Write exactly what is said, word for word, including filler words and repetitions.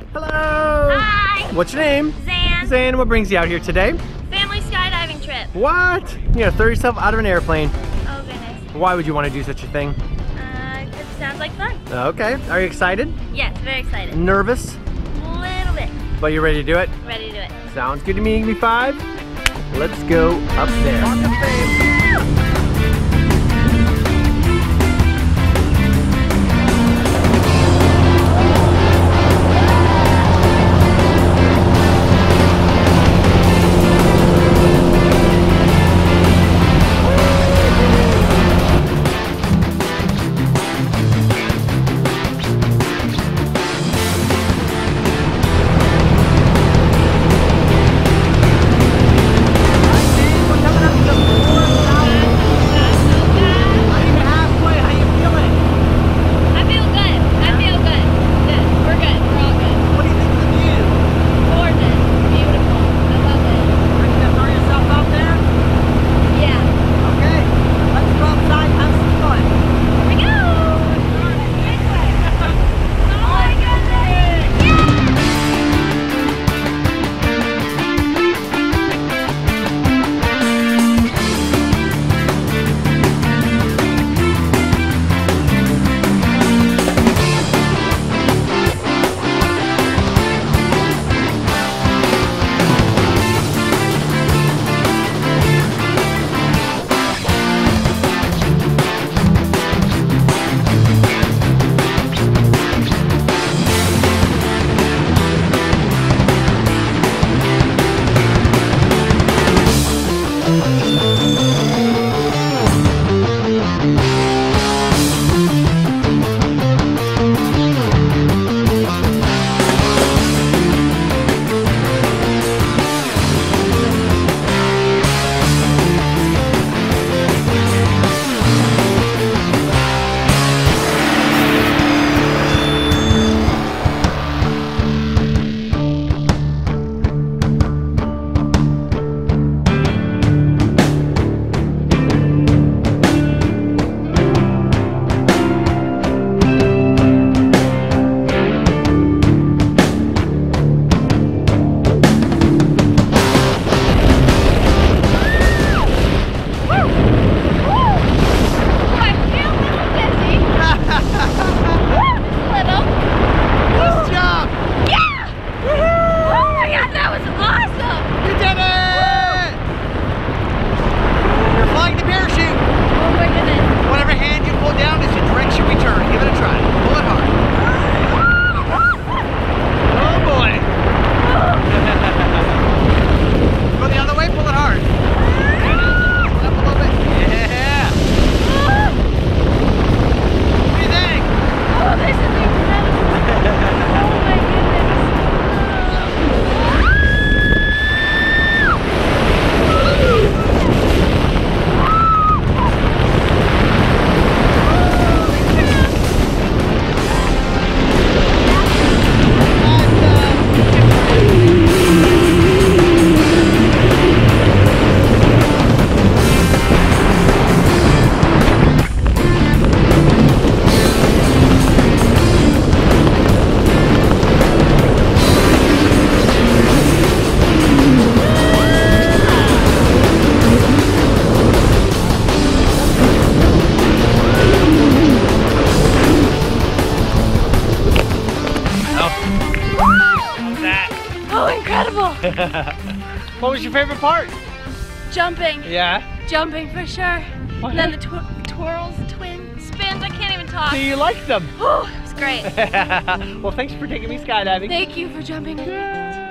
Hello! Hi! What's your name? Zan. Zan, what brings you out here today? Family skydiving trip. What? You gotta throw yourself out of an airplane. Oh goodness. Why would you want to do such a thing? Uh, 'cause it sounds like fun. Okay, are you excited? Yes, very excited. Nervous? A little bit. But you're ready to do it? Ready to do it. Sounds good to me. Give me five. Let's go up there. Walk of fame. What was your favorite part? Jumping. Yeah? Jumping for sure. Okay. And then the tw twirls, twin spins. I can't even talk. So you liked them? Oh, it was great. Well, thanks for taking me skydiving. Thank you for jumping with me.